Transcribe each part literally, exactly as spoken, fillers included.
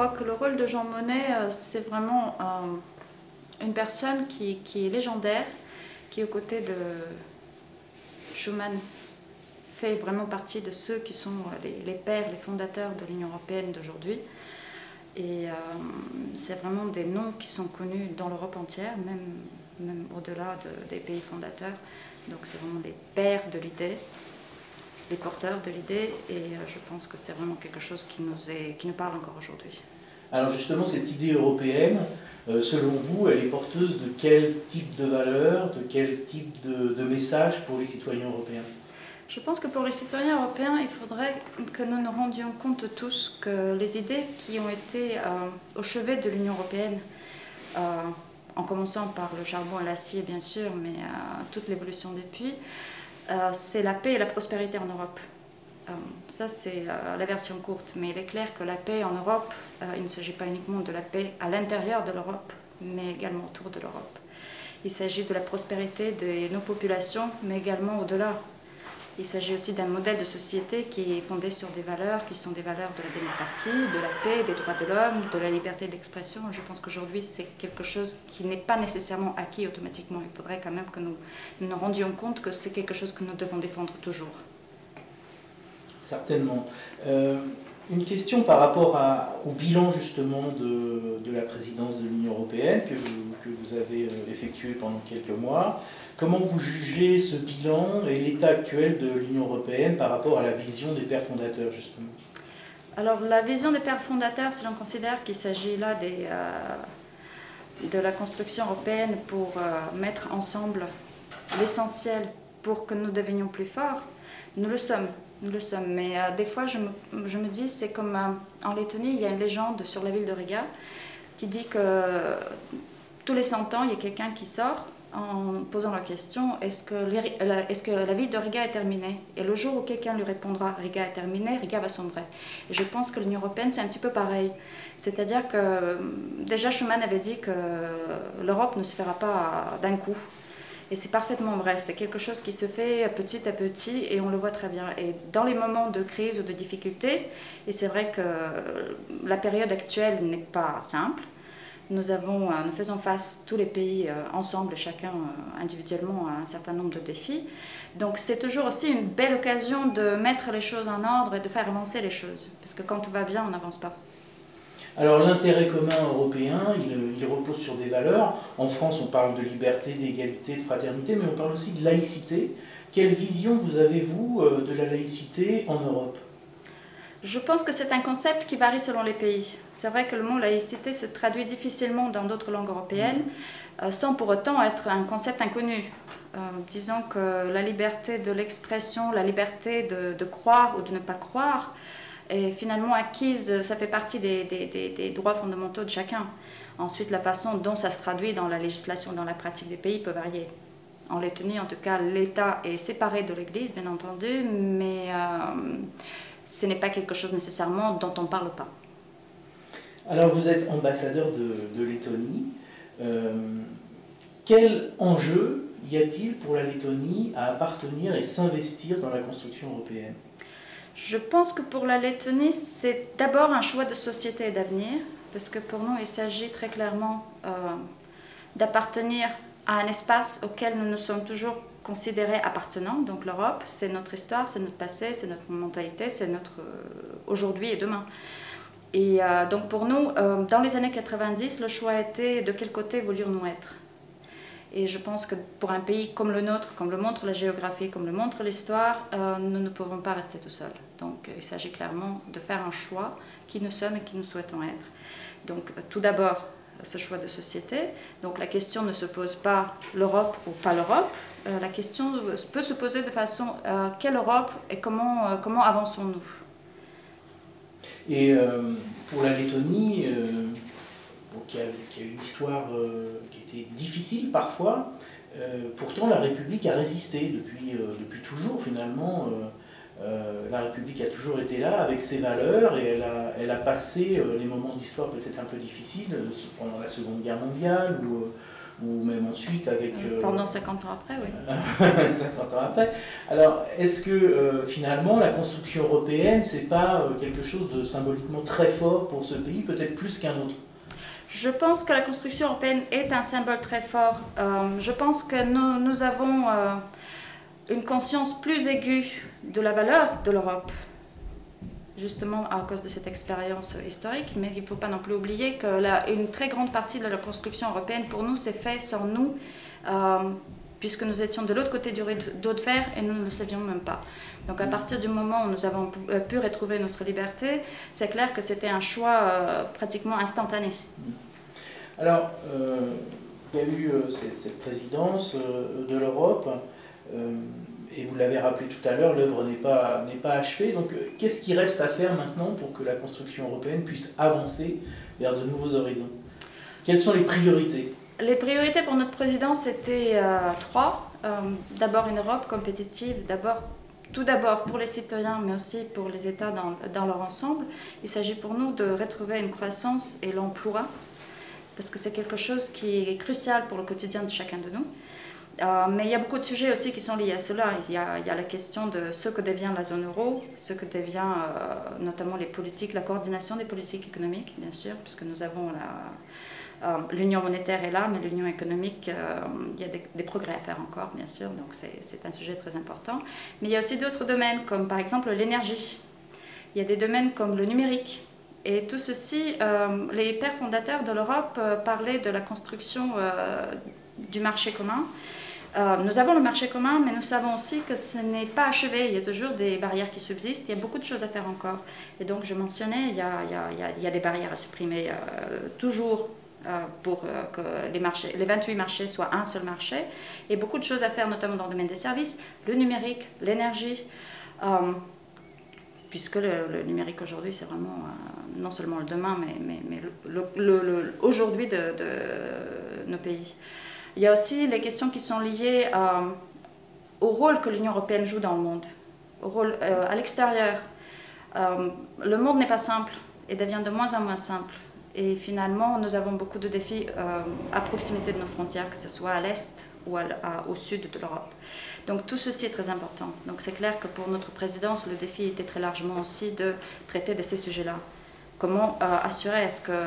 crois que le rôle de Jean Monnet, c'est vraiment euh, une personne qui, qui est légendaire, qui aux côtés de Schuman fait vraiment partie de ceux qui sont les, les pères, les fondateurs de l'Union européenne d'aujourd'hui. Et euh, c'est vraiment des noms qui sont connus dans l'Europe entière, même, même au-delà de, des pays fondateurs. Donc c'est vraiment les pères de l'idée, les porteurs de l'idée, et euh, je pense que c'est vraiment quelque chose qui nous, est, qui nous parle encore aujourd'hui. Alors justement, cette idée européenne, euh, selon vous, elle est porteuse de quel type de valeurs, de quel type de, de message pour les citoyens européens? Je pense que pour les citoyens européens, il faudrait que nous nous rendions compte tous que les idées qui ont été euh, au chevet de l'Union européenne, euh, en commençant par le charbon et l'acier bien sûr, mais euh, toute l'évolution depuis, euh, c'est la paix et la prospérité en Europe. Euh, ça c'est euh, la version courte, mais il est clair que la paix en Europe, euh, il ne s'agit pas uniquement de la paix à l'intérieur de l'Europe, mais également autour de l'Europe. Il s'agit de la prospérité de nos populations, mais également au-delà. Il s'agit aussi d'un modèle de société qui est fondé sur des valeurs qui sont des valeurs de la démocratie, de la paix, des droits de l'homme, de la liberté d'expression. Je pense qu'aujourd'hui, c'est quelque chose qui n'est pas nécessairement acquis automatiquement. Il faudrait quand même que nous nous, nous rendions compte que c'est quelque chose que nous devons défendre toujours. Certainement. Euh, une question par rapport à, au bilan justement de, de la présidence de l'Union européenne que vous, que vous avez effectué pendant quelques mois. Comment vous jugez ce bilan et l'état actuel de l'Union européenne par rapport à la vision des pères fondateurs, justement? Alors, la vision des pères fondateurs, si l'on considère qu'il s'agit là des, euh, de la construction européenne pour euh, mettre ensemble l'essentiel pour que nous devenions plus forts, nous le sommes. Nous le sommes. Mais euh, des fois, je me, je me dis, c'est comme euh, en Lettonie, il y a une légende sur la ville de Riga qui dit que euh, tous les cent ans, il y a quelqu'un qui sort en posant la question, est-ce que, est-ce que la ville de Riga est terminée? Et le jour où quelqu'un lui répondra, Riga est terminée, Riga va sombrer. Et je pense que l'Union européenne, c'est un petit peu pareil. C'est-à-dire que déjà Schuman avait dit que l'Europe ne se fera pas d'un coup. Et c'est parfaitement vrai, c'est quelque chose qui se fait petit à petit et on le voit très bien. Et dans les moments de crise ou de difficulté, et c'est vrai que la période actuelle n'est pas simple, Nous, avons, nous faisons face, tous les pays, ensemble, chacun individuellement, à un certain nombre de défis. Donc c'est toujours aussi une belle occasion de mettre les choses en ordre et de faire avancer les choses. Parce que quand tout va bien, on n'avance pas. Alors l'intérêt commun européen, il, il repose sur des valeurs. En France, on parle de liberté, d'égalité, de fraternité, mais on parle aussi de laïcité. Quelle vision vous avez-vous de la laïcité en Europe ? Je pense que c'est un concept qui varie selon les pays. C'est vrai que le mot laïcité se traduit difficilement dans d'autres langues européennes, euh, sans pour autant être un concept inconnu. Euh, disons que la liberté de l'expression, la liberté de, de croire ou de ne pas croire, est finalement acquise, ça fait partie des, des, des, des droits fondamentaux de chacun. Ensuite, la façon dont ça se traduit dans la législation, dans la pratique des pays peut varier. En Lettonie, en tout cas, l'État est séparé de l'Église, bien entendu, mais euh, ce n'est pas quelque chose nécessairement dont on ne parle pas. Alors, vous êtes ambassadeur de, de Lettonie. Euh, quel enjeu y a-t-il pour la Lettonie à appartenir et s'investir dans la construction européenne ? Je pense que pour la Lettonie, c'est d'abord un choix de société et d'avenir, parce que pour nous, il s'agit très clairement euh, d'appartenir à un espace auquel nous nous sommes toujours considérés appartenants. Donc l'Europe, c'est notre histoire, c'est notre passé, c'est notre mentalité, c'est notre euh, aujourd'hui et demain. Et euh, donc pour nous, euh, dans les années quatre-vingt-dix, le choix était de quel côté voulions-nous être. Et je pense que pour un pays comme le nôtre, comme le montre la géographie, comme le montre l'histoire, euh, nous ne pouvons pas rester tout seuls. Donc euh, il s'agit clairement de faire un choix qui nous sommes et qui nous souhaitons être. Donc euh, tout d'abord, ce choix de société. Donc la question ne se pose pas l'Europe ou pas l'Europe. Euh, la question peut se poser de façon euh, quelle Europe et comment, euh, comment avançons-nous. Et euh, pour la Lettonie, euh, bon, qui, a, qui a une histoire euh, qui était difficile parfois, euh, pourtant la République a résisté depuis, euh, depuis toujours finalement. Euh, Euh, la République a toujours été là avec ses valeurs et elle a, elle a passé euh, les moments d'histoire peut-être un peu difficiles euh, pendant la Seconde Guerre mondiale ou, euh, ou même ensuite avec... Euh, pendant cinquante ans après, oui. cinquante ans après. Alors, est-ce que euh, finalement la construction européenne, c'est pas euh, quelque chose de symboliquement très fort pour ce pays, peut-être plus qu'un autre? Je pense que la construction européenne est un symbole très fort. Euh, je pense que nous, nous avons euh, une conscience plus aiguë de la valeur de l'Europe, justement à cause de cette expérience historique, mais il ne faut pas non plus oublier que la, une très grande partie de la construction européenne pour nous s'est faite sans nous, euh, puisque nous étions de l'autre côté du rideau de fer et nous ne le savions même pas. Donc à partir du moment où nous avons pu, euh, pu retrouver notre liberté, c'est clair que c'était un choix euh, pratiquement instantané. Alors, euh, il y a eu euh, cette, cette présidence euh, de l'Europe, euh, et vous l'avez rappelé tout à l'heure, l'œuvre n'est pas, n'est pas achevée. Donc, euh, qu'est-ce qui reste à faire maintenant pour que la construction européenne puisse avancer vers de nouveaux horizons? Quelles sont les priorités? Les priorités pour notre présidence étaient euh, trois. Euh, d'abord une Europe compétitive, d'abord, tout d'abord pour les citoyens, mais aussi pour les États dans, dans leur ensemble. Il s'agit pour nous de retrouver une croissance et l'emploi, parce que c'est quelque chose qui est crucial pour le quotidien de chacun de nous. Euh, mais il y a beaucoup de sujets aussi qui sont liés à cela. Il y a, il y a la question de ce que devient la zone euro, ce que devient euh, notamment les politiques, la coordination des politiques économiques, bien sûr, puisque nous avons la... Euh, l'union monétaire est là, mais l'union économique, euh, il y a des, des progrès à faire encore, bien sûr, donc c'est un sujet très important. Mais il y a aussi d'autres domaines, comme par exemple l'énergie. Il y a des domaines comme le numérique. Et tout ceci, euh, les pères fondateurs de l'Europe euh, parlaient de la construction euh, du marché commun. Euh, nous avons le marché commun, mais nous savons aussi que ce n'est pas achevé. Il y a toujours des barrières qui subsistent. Il y a beaucoup de choses à faire encore. Et donc, je mentionnais, il y a, il y a, il y a, il y a des barrières à supprimer euh, toujours. Euh, pour euh, que les, marchés, les vingt-huit marchés soient un seul marché. Et beaucoup de choses à faire, notamment dans le domaine des services, le numérique, l'énergie, euh, puisque le, le numérique aujourd'hui, c'est vraiment euh, non seulement le demain, mais, mais, mais le, le, le, aujourd'hui de, de nos pays. Il y a aussi les questions qui sont liées euh, au rôle que l'Union européenne joue dans le monde, au rôle euh, à l'extérieur. Euh, le monde n'est pas simple et devient de moins en moins simple. Et finalement, nous avons beaucoup de défis euh, à proximité de nos frontières, que ce soit à l'est ou à, à, au sud de l'Europe. Donc tout ceci est très important. Donc c'est clair que pour notre présidence, le défi était très largement aussi de traiter de ces sujets-là. Comment euh, assurer est-ce que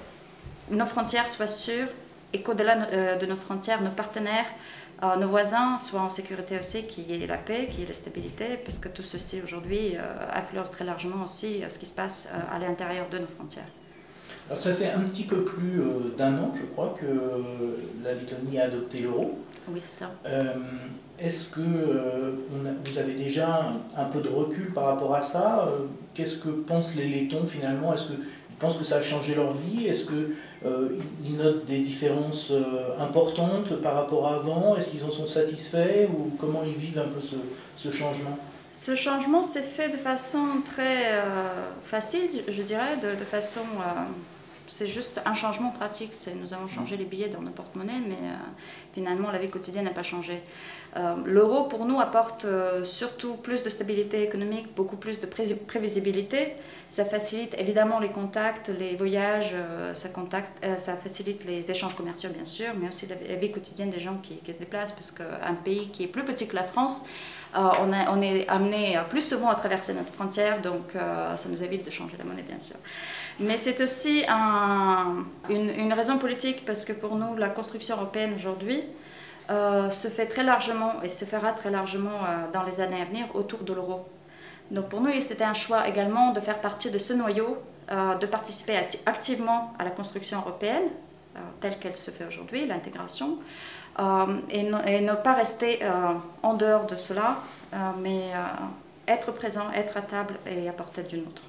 nos frontières soient sûres et qu'au-delà euh, de nos frontières, nos partenaires, euh, nos voisins soient en sécurité aussi, qu'il y ait la paix, qu'il y ait la stabilité, parce que tout ceci aujourd'hui euh, influence très largement aussi euh, ce qui se passe euh, à l'intérieur de nos frontières. Alors ça fait un petit peu plus euh, d'un an, je crois, que la Lettonie a adopté l'euro. Oui, c'est ça. Euh, Est-ce que euh, on a, vous avez déjà un, un peu de recul par rapport à ça? euh, Qu'est-ce que pensent les Lettons finalement? Est-ce qu'ils pensent que ça a changé leur vie? Est-ce qu'ils euh, notent des différences euh, importantes par rapport à avant? Est-ce qu'ils en sont satisfaits? Ou comment ils vivent un peu ce, ce changement? Ce changement s'est fait de façon très euh, facile, je dirais, de, de façon... Euh, c'est juste un changement pratique. Nous avons changé les billets dans nos porte-monnaies, mais euh, finalement, la vie quotidienne n'a pas changé. Euh, L'euro, pour nous, apporte euh, surtout plus de stabilité économique, beaucoup plus de pré prévisibilité. Ça facilite évidemment les contacts, les voyages, euh, ça, contacte, euh, ça facilite les échanges commerciaux, bien sûr, mais aussi la, la vie quotidienne des gens qui, qui se déplacent, parce qu'un pays qui est plus petit que la France, euh, on, a, on est amené plus souvent à traverser notre frontière, donc euh, ça nous évite de changer la monnaie, bien sûr. Mais c'est aussi un, une, une raison politique, parce que pour nous, la construction européenne aujourd'hui euh, se fait très largement et se fera très largement euh, dans les années à venir autour de l'euro. Donc pour nous, c'était un choix également de faire partie de ce noyau, euh, de participer activement à la construction européenne, euh, telle qu'elle se fait aujourd'hui, l'intégration, euh, et, no, et ne pas rester euh, en dehors de cela, euh, mais euh, être présent, être à table et à portée d'une autre.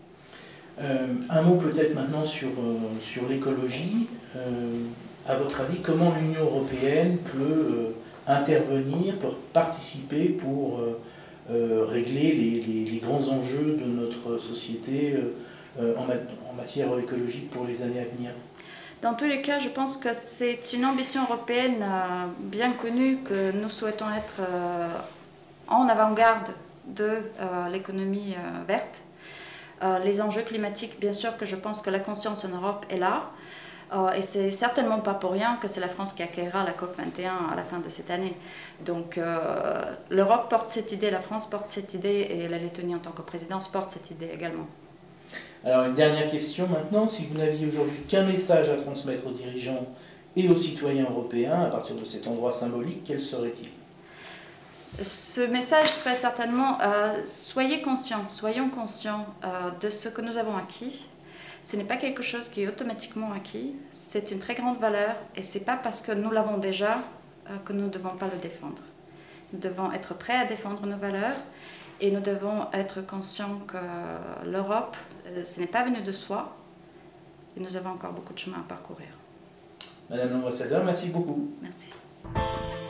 Euh, un mot peut-être maintenant sur, euh, sur l'écologie. Euh, à votre avis, comment l'Union européenne peut euh, intervenir, peut participer pour euh, euh, régler les, les, les grands enjeux de notre société euh, en, ma en matière écologique pour les années à venir? Dans tous les cas, je pense que c'est une ambition européenne euh, bien connue, que nous souhaitons être euh, en avant-garde de euh, l'économie euh, verte. Euh, les enjeux climatiques, bien sûr que je pense que la conscience en Europe est là. Euh, et c'est certainement pas pour rien que c'est la France qui accueillera la COP vingt et un à la fin de cette année. Donc euh, l'Europe porte cette idée, la France porte cette idée et la Lettonie en tant que présidence porte cette idée également. Alors une dernière question maintenant, si vous n'aviez aujourd'hui qu'un message à transmettre aux dirigeants et aux citoyens européens à partir de cet endroit symbolique, quel serait-il? Ce message serait certainement euh, soyez conscients, soyons conscients euh, de ce que nous avons acquis. Ce n'est pas quelque chose qui est automatiquement acquis, c'est une très grande valeur et ce n'est pas parce que nous l'avons déjà euh, que nous ne devons pas le défendre. Nous devons être prêts à défendre nos valeurs et nous devons être conscients que l'Europe, euh, ce n'est pas venu de soi et nous avons encore beaucoup de chemin à parcourir. Madame l'ambassadeur, merci beaucoup. Merci.